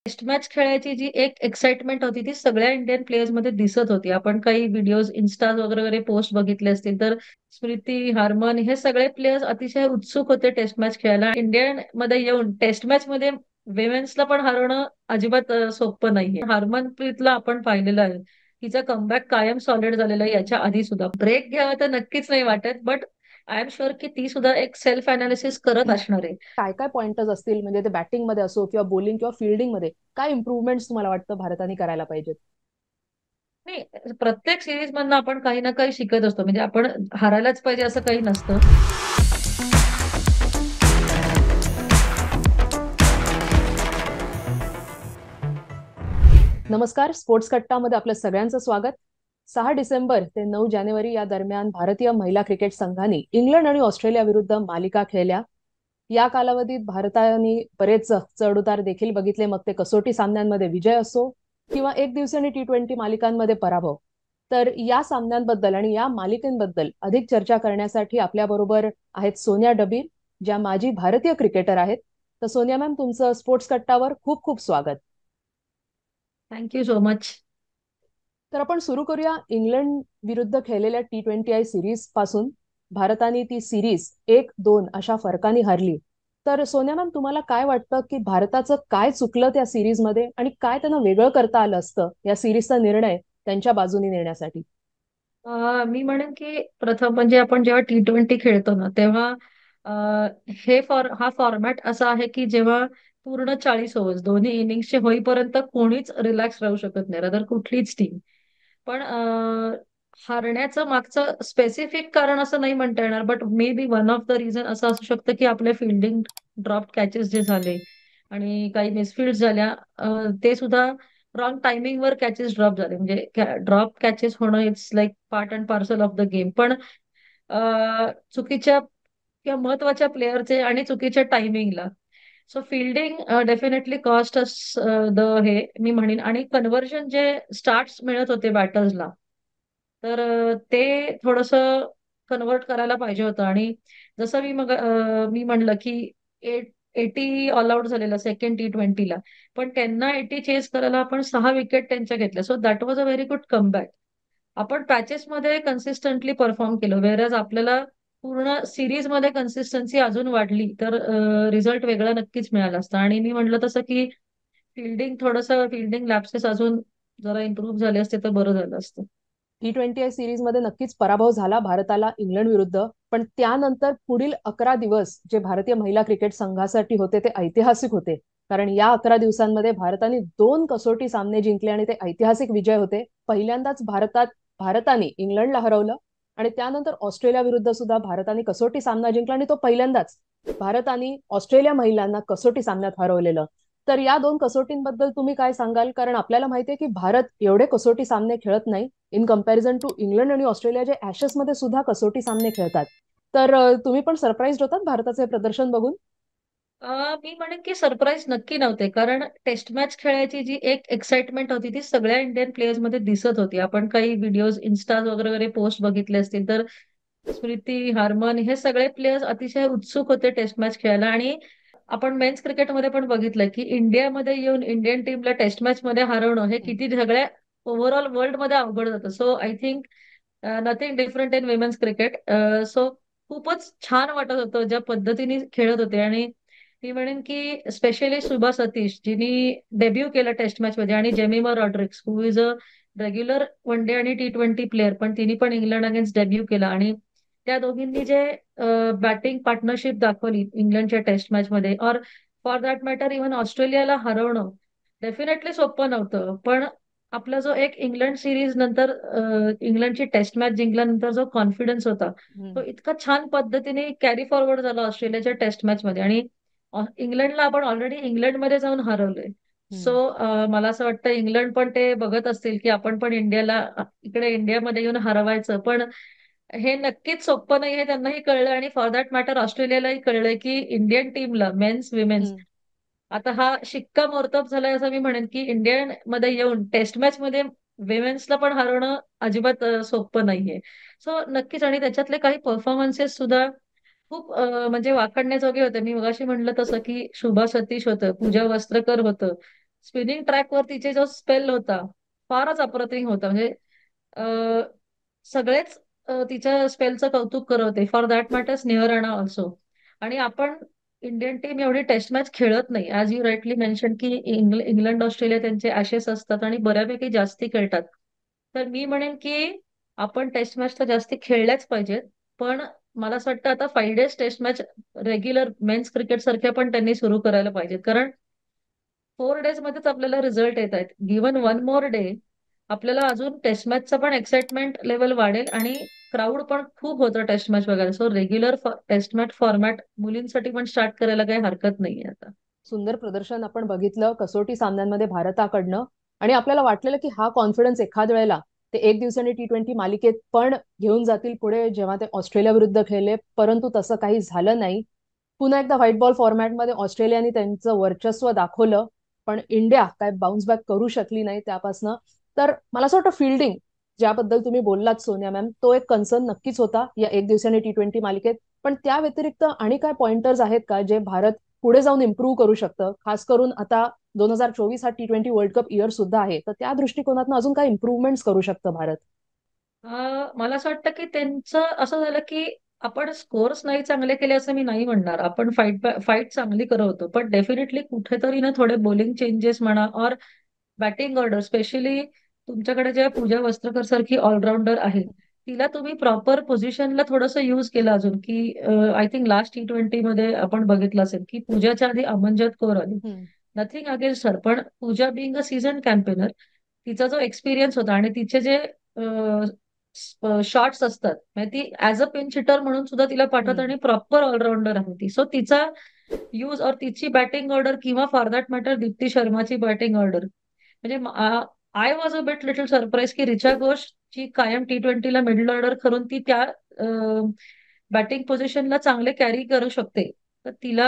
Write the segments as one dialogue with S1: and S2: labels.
S1: Taste match खेळायची जी एक excitement होती ती सगळ्या इंडियन प्लेयर्स मध्ये दिसत होती. आपण काही व्हिडिओज इन्स्टा वगैरे वगैरे पोस्ट बघितले असतील तर स्मृती, हार्मन हे सगळे प्लेयर्स अतिशय उत्सुक होते टेस्ट मॅच खेळायला. इंडियन मध्ये येऊन टेस्ट मॅच मध्ये विमेन्सला पण हरवणं अजिबात सोपं नाहीये. हरमनप्रीतला आपण पाहिलेलं आहे. तिचा कमबॅक कायम सॉलिड झालेला आहे
S2: हं.
S1: याच्या आधी सुद्धा. ब्रेक घ्यावा तर नक्कीच नाही वाटत, बट आय एम शुअर की ती सुद्धा एक सेल्फ अनालिसिस करत असणार आहे.
S2: काय काय पॉइंटर्स असतील म्हणजे ते बॅटिंगमध्ये असो किंवा बॉलिंग किंवा फील्डिंगमध्ये काय इम्प्रूव्हमेंट्स तुम्हाला वाटतं भारताने करायला पाहिजेत?
S1: नाही, प्रत्येक सिरीज मधनं आपण काही ना काही शिकत असतो. म्हणजे आपण हारायलाच पाहिजे असं काही नसतं.
S2: नमस्कार, स्पोर्ट्स कट्टामध्ये आपल्या सगळ्यांचं स्वागत. 6 डिसेंबर ते 9 जानेवारी या दरम्यान भारतीय महिला क्रिकेट संघाने इंग्लंड आणि ऑस्ट्रेलिया विरुद्ध मालिका खेळल्या. या कालावधीत भारताने बरेच चढउतार देखील बघितले, मग ते कसोटी सामन्यांमध्ये विजय असो किंवा एक दिवसीय T20 मालिकांमध्ये पराभव. तर या सामन्यांबद्दल आणि या मालिकेबद्दल अधिक चर्चा करण्यासाठी आपल्याबरोबर आहेत सोनिया डबीर, ज्या माजी भारतीय क्रिकेटर आहेत. तर सोनिया मॅम, तुमचं स्पोर्ट्स कट्टावर खूप खूप स्वागत.
S1: Thank you so much.
S2: तर आपण सुरू करूया इंग्लंड विरुद्ध खेळलेल्या T20 सिरीज पासून. भारताने ती सिरीज 1-2 अशा फरकाने हरली. तर सोनिया मॅम, तुम्हाला काय वाटतं की भारताचं काय चुकलं त्या सिरीजमध्ये आणि काय त्यांना वेगळं करता आलं असतं या सिरीजचा निर्णय त्यांच्या बाजूने नेण्यासाठी?
S1: मी म्हणेन की प्रथम म्हणजे आपण जेव्हा T20 खेळतो ना तेव्हा अ, हा फॉर्मॅट असा आहे की जेव्हा पूर्ण 40 ओव्हर्स दोन्ही इनिंग्सचे होईपर्यंत कोणीच रिलॅक्स राहू शकत नाही, रदर कुठलीच टीम. पण हारण्याचं मागचं स्पेसिफिक कारण असं नाही म्हणता येणार, but maybe one of the reason असं असू शकतं की आपले फिल्डिंग ड्रॉप कॅचेस जे झाले आणि काही मिसफिल्ड झाल्या, ते सुद्धा रॉंग टायमिंगवर कॅचेस ड्रॉप झाले. म्हणजे ड्रॉप कॅचेस होणं it's like part and parcel of the game. पण चुकीच्या किंवा महत्वाच्या प्लेअरचे आणि चुकीच्या टायमिंगला. So fielding definitely cost us the हे मी म्हणेन. आणि कन्व्हर्जन जे स्टार्ट्स मिळत होते बॅटर्सला, तर ते थोडंसं कन्व्हर्ट करायला पाहिजे होतं. आणि जसं मी म्हणलं की 80 ऑल आउट झालेला सेकंड T20ला, पण त्यांना 80 चेस करायला आपण 6 विकेट त्यांच्या घेतल्या. So that was a very good comeback. आपण पॅचेसमध्ये कन्सिस्टंटली परफॉर्म केलं, वेरज आपल्याला पूर्ण सिरीज मध्ये कन्सिस्टन्सी अजून वाढली तर रिझल्ट वेगळा नक्कीच मिळाला असता. आणि मी म्हटलं तसं की फिल्डिंग लॅप्सेस अजून जरा इम्प्रूव्ह झाले असते तर बरं झालं असतं.
S2: T20 सिरीज मध्ये नक्कीच पराभव झाला भारताला इंग्लंड विरुद्ध. पण त्यानंतर पुढील 11 दिवस जे भारतीय महिला क्रिकेट संघासाठी होते ते ऐतिहासिक होते. कारण या 11 दिवसांमध्ये भारताने 2 कसोटी सामने जिंकले आणि ते ऐतिहासिक विजय होते. पहिल्यांदाच भारताने इंग्लंडला हरवलं आणि त्यानंतर ऑस्ट्रेलिया विरुद्ध सुद्धा भारताने कसोटी सामना जिंकला आणि तो पहिल्यांदाच भारताने ऑस्ट्रेलिया महिलांना कसोटी सामन्यात हरवलेलं. तर या 2 कसोटींबद्दल तुम्ही काय सांगाल? कारण आपल्याला माहितीये की भारत एवढे कसोटी सामने खेळत नाही इन कम्पॅरिझन टू इंग्लंड आणि ऑस्ट्रेलिया, जे ऍशेस मध्ये सुद्धा कसोटी सामने खेळतात. तर तुम्ही पण सरप्राईज होतात भारताचे प्रदर्शन बघून?
S1: मी म्हणेन की सरप्राईज नक्की नव्हते, कारण टेस्ट मॅच खेळायची जी एक एक्साइटमेंट होती ती सगळ्या इंडियन प्लेयर्स मध्ये दिसत होती. आपण काही व्हिडिओज इन्स्टा वगैरे वगैरे पोस्ट बघितले असतील तर स्मृती, हार्मन हे सगळे प्लेयर्स अतिशय उत्सुक होते टेस्ट मॅच खेळायला. आणि आपण मेन्स क्रिकेटमध्ये पण बघितलं की इंडियामध्ये येऊन इंडियन टीमला टेस्ट मॅच मध्ये हरवणं हे
S2: हम्म.
S1: किती सगळ्या ओव्हरऑल वर्ल्ड मध्ये अवघड जातं. So I think nothing different in women's cricket. So खूपच छान वाटत होतं ज्या पद्धतीने खेळत होते. आणि मी म्हणेन की स्पेशली सुभा सतीश जिने डेब्यू केलं टेस्ट मॅच मध्ये, आणि Jemimah Rodrigues who is a regular one day आणि T20 प्लेअर, पण तिने पण इंग्लंड अगेन्स्ट डेब्यू केला. आणि त्या दोघींनी जे बॅटिंग पार्टनरशिप दाखवली इंग्लंडच्या टेस्ट मॅच मध्ये, और फॉर दॅट मॅटर इव्हन ऑस्ट्रेलियाला हरवणं डेफिनेटली सोपं नव्हतं. पण आपला जो एक इंग्लंड सिरीज नंतर इंग्लंडची टेस्ट मॅच जिंकल्यानंतर जो कॉन्फिडन्स होता तो
S2: हम्म.
S1: इतका छान पद्धतीने कॅरी फॉरवर्ड झाला ऑस्ट्रेलियाच्या टेस्ट मॅच मध्ये. आणि इंग्लंडला आपण ऑलरेडी इंग्लंडमध्ये जाऊन हरवलंय. सो
S2: हम्म.
S1: मला असं वाटतं इंग्लंड पण ते बघत असतील की आपण पण इंडियाला इकडे इंडियामध्ये येऊन हरवायचं. पण हे नक्कीच सोपं नाही हे त्यांनाही कळलं, आणि फॉर दॅट मॅटर ऑस्ट्रेलियालाही कळलंय की इंडियन टीमला मेन्स विमेन्स
S2: हम्म.
S1: आता हा शिक्कामोर्तब झालाय असं मी म्हणेन की इंडियन मध्ये येऊन टेस्ट मॅच मध्ये विमेन्सला पण हरवणं अजिबात सोपं नाहीये. सो नक्कीच. आणि त्याच्यातले काही परफॉर्मन्सेस सुद्धा खूप म्हणजे वाखाणण्याजोगे होते. मी मगाशी म्हणलं तसं की शुभा सतीश होतं, पूजा
S2: हम्म.
S1: वस्त्रकर होतं, स्पिनिंग ट्रॅकवर तिचे जो स्पेल होता फारच अप्रतिम होता. म्हणजे अ, सगळेच तिच्या स्पेलचं कौतुक करत होते, for that matters near Rana also. आणि आपण इंडियन टीम एवढी टेस्ट मॅच खेळत नाही, ऍज यू राईटली मेन्शन की इंग्लंड ऑस्ट्रेलिया त्यांचे ऍशेस असतात आणि बऱ्यापैकी जास्ती खेळतात. तर मी म्हणेन की आपण टेस्ट मॅच तर जास्ती खेळल्याच पाहिजेत. पण मला असं वाटतं आता 5 days test match regular men's cricket सारख्या पण त्यांनी सुरू करायला पाहिजेत. कारण 4 डेज मध्येच आपल्याला रिझल्ट येत आहेत. गिव्हन 1 मोर डे आपल्याला अजून टेस्ट मॅचचं पण एक्साइटमेंट लेवल वाढेल आणि क्राऊड पण खूप होतं टेस्ट मॅच वगैरे. So regular test match format मुलींसाठी पण स्टार्ट करायला काही हरकत नाहीये आता.
S2: सुंदर प्रदर्शन आपण बघितलं कसोटी सामन्यांमध्ये भारताकडनं. आणि आपल्याला वाटलेलं की हा कॉन्फिडन्स एखाद वेळेला ते एक दिवसाने T20 मालिकेत पण घेऊन जातील पुढे, जेव्हा ते ऑस्ट्रेलिया विरुद्ध खेळले, परंतु तसं काही झालं नाही. पुन्हा एकदा व्हाईट बॉल फॉर्मॅटमध्ये ऑस्ट्रेलियाने त्यांचं वर्चस्व दाखवलं, पण इंडिया काय बाउन्स बॅक करू शकली नाही त्यापासनं. तर मला असं वाटतं फिल्डिंग ज्याबद्दल तुम्ही बोललात सोनिया मॅम, तो एक कन्सर्न नक्कीच होता या एक दिवसाने T20 मालिकेत. पण त्या व्यतिरिक्त आणि काय पॉइंटर्स आहेत का जे भारत पुढे जाऊन इम्प्रूव्ह करू शकतं? खास करून आता 2024 हा T20 वर्ल्ड कप इयर सुद्धा आहे, तर त्या दृष्टिकोनातून अजून काय इम्प्रूव्हमेंट्स करू शकतं भारत?
S1: मला असं वाटतं की त्यांचं असं झालं की आपण स्कोर्स नाही चांगले केले असं मी नाही म्हणणार. आपण फाईट चांगली करत होतो, पण डेफिनेटली कुठेतरी ना थोडे बॉलिंग चेंजेस म्हणा और बॅटिंग ऑर्डर स्पेशली तुमच्याकडे जेव्हा पूजा वस्त्रकर सारखी ऑलराऊंडर आहे, तिला तुम्ही प्रॉपर पोझिशनला थोडंसं युज केलं अजून की आय थिंक लास्ट T20 मध्ये आपण बघितलं असेल की पूजाच्या आधी अमनजोत कौर आली.
S2: हम्म.
S1: नथिंग अगेन्स्ट हर, पण Pooja being a season campaigner, तिचा जो एक्सपिरियन्स होता आणि तिचे जे शॉट्स असतात म्हणजे ती ऍज अ पिंच हिटर म्हणून सुद्धा तिला पाठवत
S2: हम्म.
S1: आणि प्रॉपर ऑलराऊंडर आहे ती. सो तिचा यूज और तिची बॅटिंग ऑर्डर किंवा फॉर दॅट मॅटर दीप्ती शर्माची बॅटिंग ऑर्डर म्हणजे I was a bit little surprise की रिचा घोषची कायम T20ला मिडल ऑर्डर करून ती त्या बॅटिंग पोझिशनला चांगले कॅरी करू शकते. तर तिला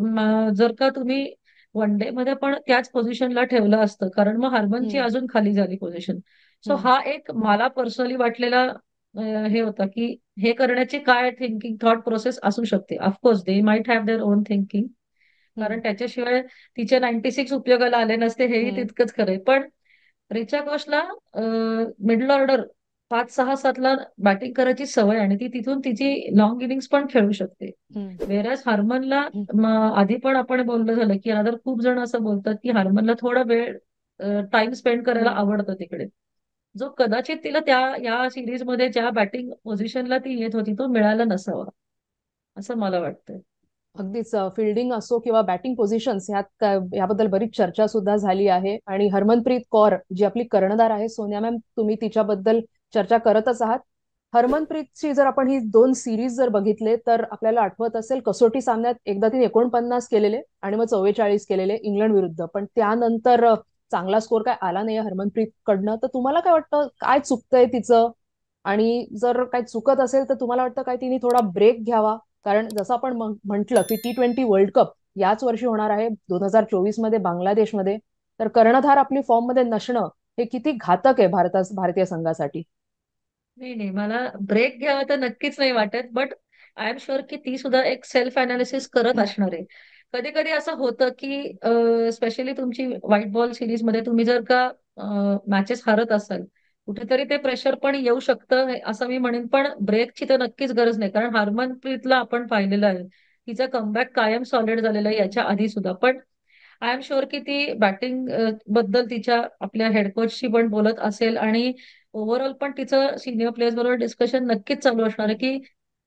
S1: जर का तुम्ही वन डे मध्ये पण त्याच पोझिशनला ठेवलं असतं, कारण मग हरमनची
S2: हम्म.
S1: अजून खाली झाली पोझिशन. सो
S2: हम्म.
S1: हा एक मला पर्सनली वाटलेला हे होता की हे करण्याची काय थिंकिंग थॉट प्रोसेस असू शकते. Of course they might have their own thinking, कारण
S2: हम्म.
S1: त्याच्याशिवाय तिचे 96 उपयोगाला आले नसते हेही
S2: हम्म.
S1: तितकंच खरंय. पण रिचा घोषला मिडल ऑर्डर 5, 6, 7ला बॅटिंग करायची सवय आणि ती तिथून तिची लॉंग इनिंग्स पण खेळू शकते.
S2: हम्म.
S1: वेरॅज हार्मनला
S2: हम्म.
S1: आधी पण आपण बोललो झालं की अदर खूप जण असं बोलतात की हार्मनला थोडा वेळ टाइम स्पेंड करायला
S2: हम्म.
S1: आवडतं तिकडे, जो कदाचित तिला त्या या सिरीज मध्ये ज्या बॅटिंग पोझिशनला ती येत होती तो मिळाला नसावा असं मला वाटतंय.
S2: अगदीच फिल्डिंग असो किंवा बॅटिंग पोझिशन्स याबद्दल बरीच चर्चा सुद्धा झाली आहे. आणि हरमनप्रीत कौर जी आपली कर्णधार आहे सोनिया मॅम, तुम्ही तिच्याबद्दल चर्चा करतच आहात. हरमनप्रीतची जर आपण ही दोन सिरीज जर बघितले तर आपल्याला आठवत असेल कसोटी सामन्यात एकदा तिने 49 केलेले आणि मग 44 केलेले इंग्लंड विरुद्ध, पण त्यानंतर चांगला स्कोर काय आला नाही हरमनप्रीत कडनं. तर तुम्हाला काय वाटतं काय चुकतंय तिचं? आणि जर काय चुकत असेल तर तुम्हाला वाटतं काय तिने थोडा ब्रेक घ्यावा? कारण जसं आपण म्हटलं की T20 वर्ल्ड कप याच वर्षी होणार आहे 2024 मध्ये बांगलादेशमध्ये. तर कर्णधार आपली फॉर्म मध्ये नसणं हे किती घातक आहे भारतीय संघासाठी?
S1: नाही नाही, मला ब्रेक घ्यावा तर नक्कीच नाही वाटत, बट आय एम शुअर की ती सुद्धा एक सेल्फ अनालिसिस करत असणार आहे. कधी कधी असं होतं की स्पेशली तुमची व्हाईट बॉल सिरीज मध्ये तुम्ही जर का मॅचेस हारत असाल, कुठेतरी ते प्रेशर पण येऊ शकतं असं मी म्हणेन. पण ब्रेकची तर नक्कीच गरज नाही, कारण हरमनप्रीतला आपण पाहिलेलं आहे तिचा कमबॅक कायम सॉलिड झालेला आहे
S2: हम्म.
S1: याच्या आधी सुद्धा. पण आय एम शुअर की ती बॅटिंग बद्दल तिच्या आपल्या हेड कोचशी पण बोलत असेल आणि ओव्हरऑल पण तिचं सिनियर प्लेयर्स बरोबर डिस्कशन नक्कीच चालू असणार आहे
S2: हम्म.
S1: की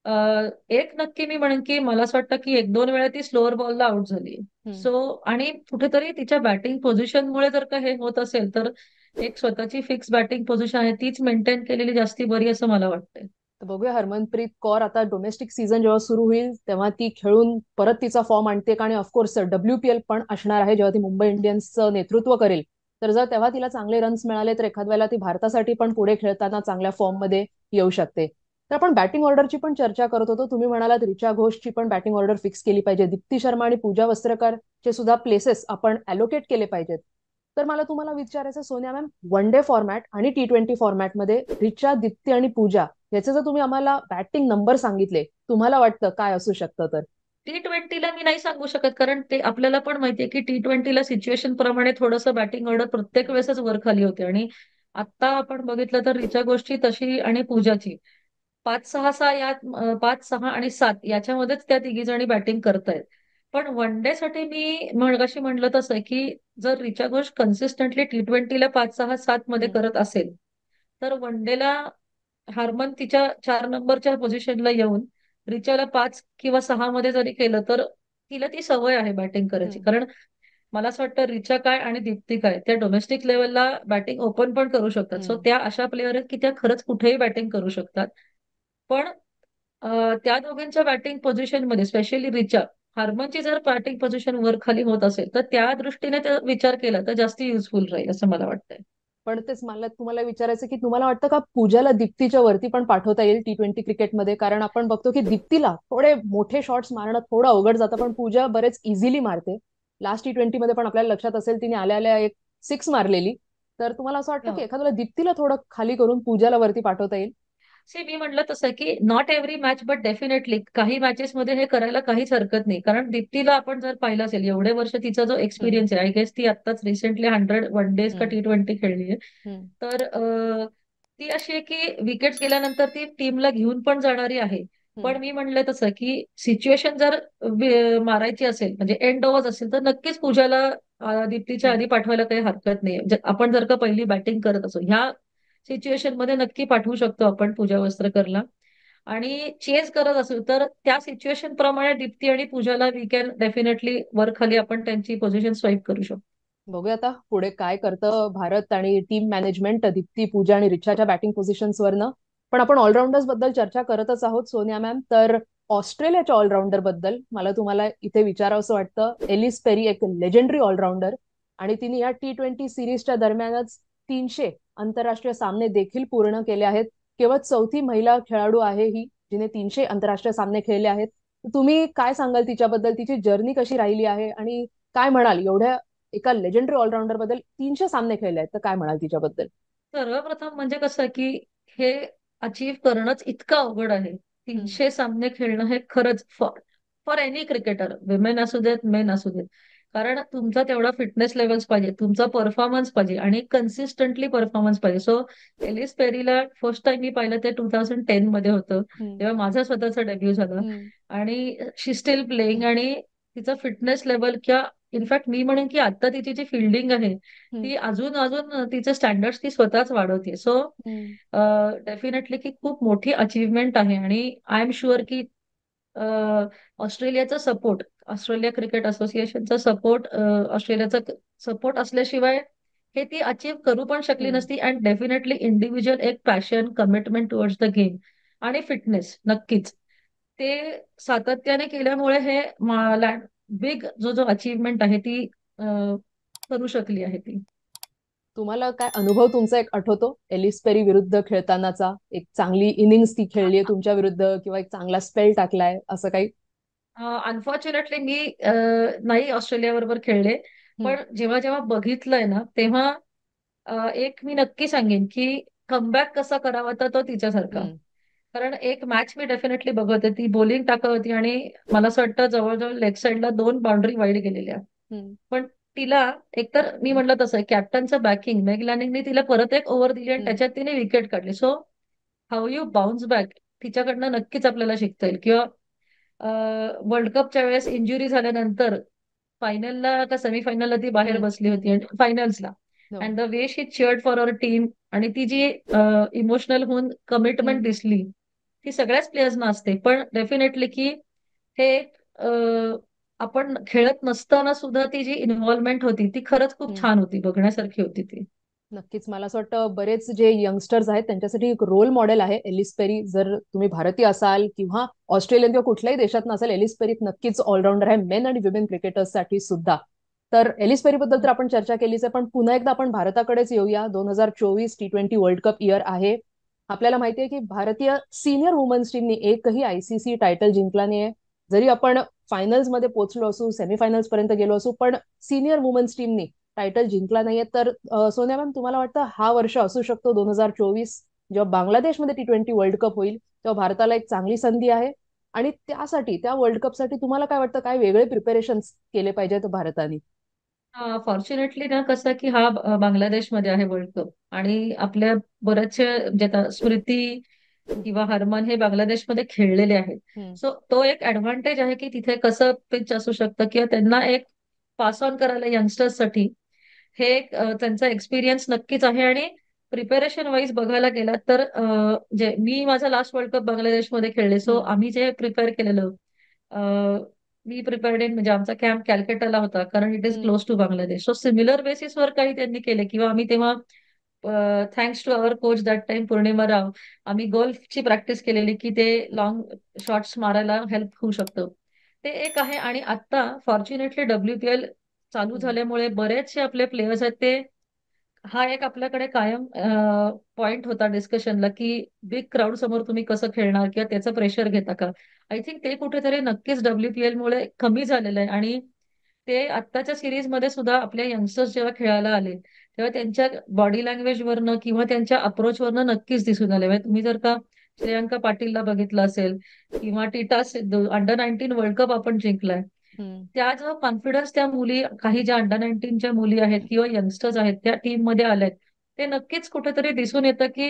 S1: एक नक्की मी म्हणेन की मला असं वाटतं की 1-2 वेळा ती स्लोअर बॉलला आउट झाली.
S2: हम्म.
S1: सो आणि कुठेतरी तिच्या बॅटिंग पोझिशनमुळे जर का हे होत असेल तर एक स्वतःची फिक्स बॅटिंग पोझिशन आहे तीच मेंटेन केलेली जास्ती बरी असं मला वाटतंय.
S2: तर बघूया हरमनप्रीत कौर आता डोमेस्टिक सीझन जेव्हा सुरू होईल तेव्हा ती खेळून परत तिचा फॉर्म आणते का? आणि ऑफकोर्स WPL पण असणार आहे जेव्हा ती मुंबई इंडियन्सचं नेतृत्व करेल. तर जर तेव्हा तिला चांगले रन्स मिळाले तर एखाद वेळेला ती भारतासाठी पण पुढे खेळताना चांगल्या फॉर्म मध्ये येऊ शकते. तर आपण बॅटिंग ऑर्डरची पण चर्चा करत होतो. तुम्ही म्हणालात रिचा घोषची पण बॅटिंग ऑर्डर फिक्स केली पाहिजे, दीप्ती शर्मा आणि पूजा वस्त्रकरचे सुद्धा प्लेसेस आपण अलोकेट केले पाहिजेत. तर मला तुम्हाला विचारायचं Sonia ma'am, one day format आणि T20 फॉर्मॅटमध्ये रिचा, दीप्ती आणि पूजा याचे जर तुम्ही आम्हाला बॅटिंग नंबर सांगितले, तुम्हाला वाटतं काय असू शकतं तर?
S1: T20ला मी नाही सांगू शकत, कारण ते आपल्याला पण माहितीये की T20ला सिच्युएशन प्रमाणे थोडंसं बॅटिंग ऑर्डर प्रत्येक
S2: हम्म.
S1: वेळेसच वर खाली होते. आणि आता आपण बघितलं तर रिचा गोष्टी तशी आणि पूजाची 5-6-6 यात 5-6 आणि 7 याच्यामध्येच त्या तिघी जणी बॅटिंग करतायत. पण वन डे साठी मी मगाशी म्हणलं तसं की जर रिचा घोष कन्सिस्टंटली T20ला 5-6-7 मध्ये
S2: हम्म.
S1: करत असेल, तर वन डेला हार्मन तिच्या 4 नंबरच्या पोझिशनला येऊन रिचाला 5 किंवा 6 मध्ये जरी केलं, तर तिला ती सवय आहे बॅटिंग करायची.
S2: हम्म.
S1: कारण मला असं वाटतं रिचा काय आणि दीप्ती काय त्या डोमेस्टिक लेवलला बॅटिंग ओपन पण करू शकतात. सो
S2: हम्म.
S1: त्या अशा प्लेअर आहेत की त्या खरंच कुठेही बॅटिंग करू शकतात. पण त्या दोघांच्या बॅटिंग पोझिशनमध्ये स्पेशली रिचा, हार्मनची जर बॅटिंग पोझिशन वर खाली होत असेल, तर त्या दृष्टीने विचार केला तर जास्त युजफुल राहील असं मला वाटतंय.
S2: पण तेच मला तुम्हाला विचारायचं की तुम्हाला वाटतं का पूजाला दीप्तीच्या वरती पण पाठवता येईल T20 क्रिकेटमध्ये? कारण आपण बघतो की दीप्तीला थोडे मोठे शॉट्स मारणं थोडं अवघड जातं, पण पूजा बरेच इझिली मारते. लास्ट T20 मध्ये पण आपल्याला लक्षात असेल तिने आल्या आल्या एक सिक्स मारलेली. तर तुम्हाला असं वाटतं की एखाद्याला दीप्तीला थोडं खाली करून पूजाला वरती पाठवता येईल?
S1: सी मी म्हटलं तसं की not every match but definitely काही मॅचेस मध्ये हे करायला काहीच हरकत नाही. कारण दीप्तीला आपण जर पाहिलं असेल एवढे वर्ष तिचा जो
S2: हम्म.
S1: एक्सपिरियन्स आहे, आय गेस ती आत्ताच रिसेंटली 100 वन डेज का
S2: हम्म.
S1: T20 खेळली आहे.
S2: हम्म.
S1: तर ती अशी आहे की विकेट्स गेल्यानंतर ती टीमला घेऊन पण जाणारी आहे.
S2: हम्म.
S1: पण मी म्हणलं तसं की सिच्युएशन जर मारायची असेल म्हणजे एंड ओव्हर्स असेल, तर नक्कीच पूजाला दीप्तीच्या
S2: हम्म.
S1: आधी पाठवायला काही हरकत नाही. आपण जर का पहिली बॅटिंग करत असो ह्या सिच्युएशन मध्ये नक्की पाठवू शकतो आपण पूजा वस्त्रकरला. आणि चेस करत असू तर त्या सिच्युएशन प्रमाणे दीप्ती आणि पूजाला वी कॅन डेफिनेटली वर खाली आपण त्यांची पोझिशन स्वाईप करू शकतो.
S2: बघूया आता पुढे काय करतं भारत आणि टीम मॅनेजमेंट दीप्ती, पूजा आणि रिचाच्या बॅटिंग पोझिशन्सवरनं. पण आपण ऑलराऊंडर्स बद्दल चर्चा करतच आहोत सोनिया मॅम. तर ऑस्ट्रेलियाच्या ऑलराऊंडर बद्दल मला तुम्हाला इथे विचारावंसं वाटतं. एलिस पेरी एक लेजेंडरी ऑलराऊंडर, आणि तिने या T20 सिरीजच्या दरम्यानच 300 आंतरराष्ट्रीय सामने देखील पूर्ण केले आहेत. केवळ चौथी महिला खेळाडू आहे ही जिने 300 आंतरराष्ट्रीय सामने खेळले आहेत. तुम्ही काय सांगाल तिच्याबद्दल? तिची जर्नी कशी राहिली आहे आणि काय म्हणाल एवढ्या एका लेजेंडरी ऑलराऊंडर बद्दल? 300 सामने खेळले आहेत, तर काय म्हणाल तिच्याबद्दल?
S1: सर्वप्रथम म्हणजे कसं की हे अचीव्ह करणंच इतकं अवघड आहे.
S2: हम्म.
S1: 300 सामने खेळणं हे खरंच for for any cricketer, women असू देत मेन असू देत. कारण तुमचा तेवढा फिटनेस लेवल्स पाहिजे, तुमचा परफॉर्मन्स पाहिजे आणि कन्सिस्टंटली परफॉर्मन्स पाहिजे. सो एलिस पेरीला फर्स्ट टाइम मी पाहिलं ते 2010 मध्ये होतं,
S2: हम्म.
S1: तेव्हा माझा स्वतःचा डेब्यू झाला.
S2: हम्म.
S1: आणि शी स्टील प्लेइंग आणि तिचा फिटनेस लेवल किंवा इनफॅक्ट मी म्हणेन की आता तिची जी फिल्डिंग आहे
S2: हम्म.
S1: ती अजून अजून तिचे स्टँडर्ड्स ती स्वतःच वाढवते. सो
S2: हम्म.
S1: डेफिनेटली की खूप मोठी अचीवमेंट आहे. आणि आय एम शुअर की ऑस्ट्रेलियाचा सपोर्ट, ऑस्ट्रेलिया क्रिकेट असोसिएशनचा सपोर्ट, ऑस्ट्रेलियाचा सपोर्ट असल्याशिवाय हे ती अचीव्ह करू पण शकली
S2: हम्म.
S1: नसती. अँड डेफिनेटली इंडिव्हिज्युअल एक passion, commitment towards the game आणि फिटनेस नक्कीच ते सातत्याने केल्यामुळे हे बिग जो जो अचीवमेंट आहे ती करू शकली आहे ती.
S2: तुम्हाला काय अनुभव तुमचा एक आठवतो एलिस पेरी विरुद्ध खेळतानाचा? एक चांगली इनिंग्स ती खेळली आहे तुमच्या विरुद्ध, किंवा एक चांगला स्पेल टाकलाय असं काही?
S1: अनफॉर्च्युनेटली मी नाही ऑस्ट्रेलिया बरोबर खेळले.
S2: हम्म.
S1: पण जेव्हा जेव्हा बघितलंय ना तेव्हा एक मी नक्की सांगेन की कमबॅक कसा करावा तर तो तिच्यासारखा.
S2: हम्म.
S1: कारण एक मॅच मी डेफिनेटली बघत होती, बॉलिंग टाकत होती आणि मला असं वाटतं जवळजवळ लेग साईडला 2 बाउंड्री वाईड गेलेल्या.
S2: हम्म.
S1: पण तिला एकतर मी म्हटलं तसं कॅप्टनचं बॅकिंग, मेग लॅनिंगने तिला परत एक ओव्हर दिली आणि
S2: हम्म.
S1: त्याच्यात तिने विकेट काढली. So how you bounce back तिच्याकडनं नक्कीच आपल्याला शिकता येईल. किंवा वर्ल्ड कपच्या वेळेस इंजुरी झाल्यानंतर फायनलला का सेमीफायनलला ती बाहेर
S2: हम्म.
S1: बसली
S2: हम्म.
S1: होती आणि फायनल्सला.
S2: हो.
S1: And the way she cheered for our team आणि ती जी इमोशनल होऊन कमिटमेंट
S2: हम्म.
S1: दिसली ती सगळ्याच प्लेयर्सना असते. पण डेफिनेटली की हे आपण खेळत नसताना सुद्धा ती जी इन्व्हॉल्वमेंट होती ती खरंच खूप
S2: हम्म.
S1: छान होती, बघण्यासारखी होती ती.
S2: नक्कीच मला असं वाटतं बरेच जे यंगस्टर्स आहेत त्यांच्यासाठी एक रोल मॉडेल आहे एलिस पेरी. जर तुम्ही भारतीय असाल किंवा ऑस्ट्रेलियन किंवा कुठल्याही देशात नसाल, एलिस पेरी नक्कीच ऑलराऊंडर आहे मेन आणि विमेन क्रिकेटर्ससाठी सुद्धा. तर एलिस पेरी बद्दल तर आपण चर्चा केलीच आहे, पण पुन्हा एकदा आपण भारताकडेच येऊया. 2024 T20 वर्ल्ड कप इयर आहे. आपल्याला माहिती आहे की भारतीय सिनियर वुमन्स टीमने एकही ICC टायटल जिंकला नाहीये. जरी आपण फायनल्स मध्ये पोहोचलो असू, सेमीफायनल्स पर्यंत गेलो असू, पण सिनियर वुमन्स टीमने टायटल जिंकला नाहीये. तर सोनिया मॅम, तुम्हाला वाटतं हा वर्ष असू शकतो 2024 जेव्हा बांगलादेशमध्ये T20 वर्ल्ड कप होईल, तेव्हा भारताला एक चांगली संधी आहे? आणि त्यासाठी त्या वर्ल्ड कपसाठी तुम्हाला काय वाटतं, काय वेगळे प्रिपरेशन केले पाहिजेत भारताने?
S1: फॉर्च्युनेटली ना कसं की हा बांगलादेशमध्ये आहे वर्ल्ड कप आणि आपल्या बऱ्याचशा म्हणजे आता स्मृती किंवा हरमन हे बांगलादेशमध्ये खेळलेले आहेत.
S2: हम्म.
S1: सो तो एक ऍडव्हान्टेज आहे की तिथे कसं पिच असू शकतं किंवा त्यांना एक पास ऑन करायला यंगस्टर्ससाठी हे एक त्यांचा एक्सपिरियन्स नक्कीच आहे. आणि प्रिपेरेशन वाईज बघायला गेलात तर जे मी माझा लास्ट वर्ल्ड कप बांगलादेशमध्ये खेळले, सो
S2: हम्म.
S1: आम्ही जे प्रिपेअर केलेलं मी प्रिपेअर्ड इन म्हणजे आमचा कॅम्प कॅलकटाला होता कारण it is
S2: hmm.
S1: Close to Bangladesh. So similar बेसिसवर काही त्यांनी केले किंवा आम्ही तेव्हा thanks to our coach that time Purnima Rao आम्ही गोल्फची प्रॅक्टिस केलेली की ते लॉंग शॉट्स मारायला हेल्प होऊ शकतं. ते एक आहे. आणि आता फॉर्च्युनेटली WPL चालू
S2: हम्म.
S1: झाल्यामुळे बरेचसे आपले प्लेयर्स आहेत ते हा एक आपल्याकडे कायम पॉइंट होता डिस्कशनला की बिग क्राऊड समोर तुम्ही कसं खेळणार किंवा त्याचं प्रेशर घेता का. आय थिंक ते कुठेतरी नक्कीच WPL मुळे कमी झालेलं आहे. आणि ते आत्ताच्या सिरीजमध्ये सुद्धा आपले यंगस्टर्स जेव्हा खेळायला आले तेव्हा त्यांच्या बॉडी लँग्वेजवरनं किंवा त्यांच्या अप्रोचवरनं नक्कीच दिसून आले. म्हणजे तुम्ही जर का श्रेयांका पाटीलला बघितलं असेल किंवा Tita Sidhu under 19 world cup आपण जिंकलाय,
S2: हम्म.
S1: त्या जो कॉन्फिडन्स त्या मुली काही ज्या अंडर 19च्या मुली आहेत किंवा यंगस्टर्स आहेत त्या टीम मध्ये आल्यात, ते नक्कीच कुठेतरी दिसून येतं की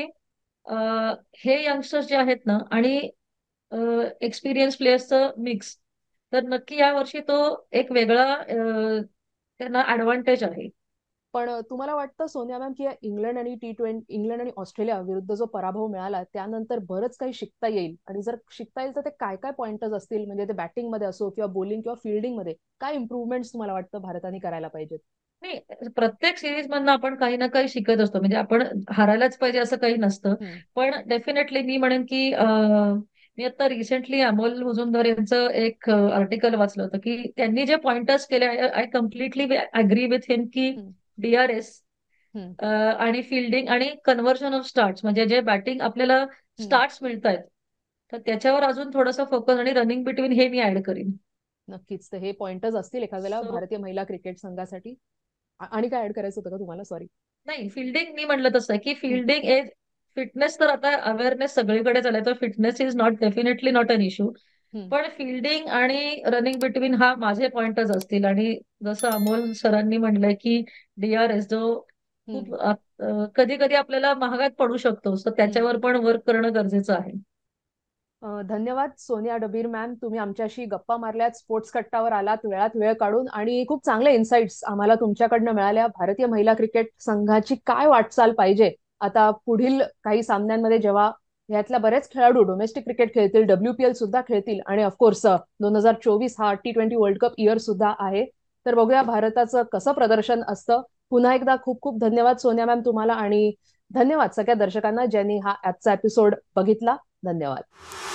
S1: हे यंगस्टर्स जे आहेत ना आणि एक्सपिरियन्स प्लेयर्सचं मिक्स, तर नक्की या वर्षी तो एक वेगळा त्यांना ऍडव्हान्टेज आहे.
S2: पण तुम्हाला वाटतं सोनिया मॅम, की इंग्लंड आणि ऑस्ट्रेलिया विरुद्ध जो पराभव मिळाला त्यानंतर बरंच काही शिकता येईल, आणि जर शिकता येईल तर ते काय काय पॉइंटर्स असतील, म्हणजे ते बॅटिंग मध्ये असो किंवा बॉलिंग किंवा फिल्डिंग मध्ये काय इम्प्रूव्हमेंट तुम्हाला वाटतं भारताने करायला पाहिजेत?
S1: नाही, प्रत्येक सिरीज मधनं आपण काही ना काही शिकत असतो. म्हणजे आपण हारायलाच पाहिजे असं काही नसतं.
S2: हम्म.
S1: पण डेफिनेटली मी म्हणेन की मी आता रिसेंटली अमोल मुजुमदार यांचं एक आर्टिकल वाचलं होतं की त्यांनी जे पॉइंटर्स केले, I completely agree with him की
S2: हम्म.
S1: DRS
S2: हम्म.
S1: आणि फिल्डिंग आणि कन्व्हर्जन ऑफ स्टार्ट्स म्हणजे जे बॅटिंग आपल्याला
S2: हम्म.
S1: स्टार्ट्स मिळत आहेत, तर त्याच्यावर अजून थोडासा फोकस आणि रनिंग बिटवीन हे मी ऍड करीन.
S2: नक्कीच, तर हे पॉइंटर्स असतील एखाद्या वेळेला
S1: सो
S2: भारतीय महिला क्रिकेट संघासाठी. आणि काय ऍड करायचं होतं का तुम्हाला? सॉरी.
S1: नाही, फिल्डिंग मी म्हटलं तसं की फिल्डिंग एज फिटनेस तर आता अवेअरनेस सगळीकडे झालाय, तर fitness is not definitely not an issue.
S2: हम्म.
S1: पण फिल्डिंग आणि रनिंग बिटवीन हा माझे पॉइंटच असतील. आणि जसं अमोल सरांनी म्हणलंय की DRS जो
S2: हम्म.
S1: खूप कधी कधी आपल्याला महागात पडू शकतो, तर
S2: हम्म.
S1: त्याच्यावर पण वर्क करणं गरजेचं आहे.
S2: धन्यवाद सोनिया डबीर मॅम, तुम्ही आमच्याशी गप्पा मारल्यात, स्पोर्ट्स कट्टावर आलात वेळात वेळ काढून, आणि खूप चांगले इन्साइट्स आम्हाला तुमच्याकडनं मिळाल्या. भारतीय महिला क्रिकेट संघाची काय वाटचाल पाहिजे आता पुढील काही सामन्यांमध्ये, जेव्हा यातल्या बरेच खेळाडू डोमेस्टिक क्रिकेट खेळतील, WPL सुद्धा खेळतील, आणि ऑफकोर्स 2024 हा T20 वर्ल्ड कप इयर सुद्धा आहे. तर बघूया भारताचं कसं प्रदर्शन असतं. पुन्हा एकदा खूप खूप धन्यवाद सोनिया मॅम तुम्हाला, आणि धन्यवाद सगळ्या दर्शकांना ज्यांनी हा आजचा एपिसोड बघितला. धन्यवाद.